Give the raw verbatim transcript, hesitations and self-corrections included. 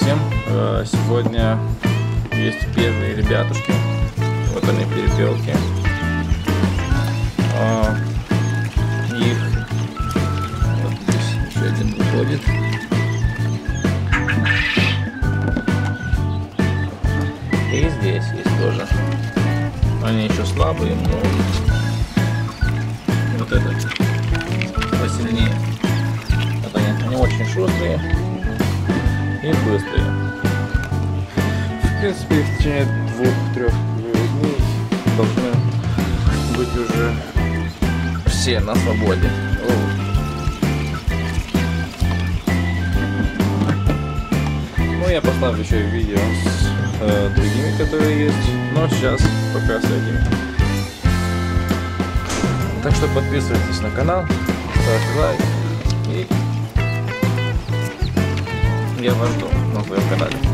всем! Сегодня есть первые ребятушки. Вот они, перепелки. Их вот здесь еще один выходит. И здесь есть тоже. Они еще слабые, но вот этот посильнее. Вот они, они очень шустрые и быстрые. В принципе, в течение двух-трех дней должны быть уже все на свободе. Ну, я поставлю еще видео с э, другими, которые есть, но сейчас пока с этими. Так что подписывайтесь на канал, ставьте лайк, и я вас жду на своем канале.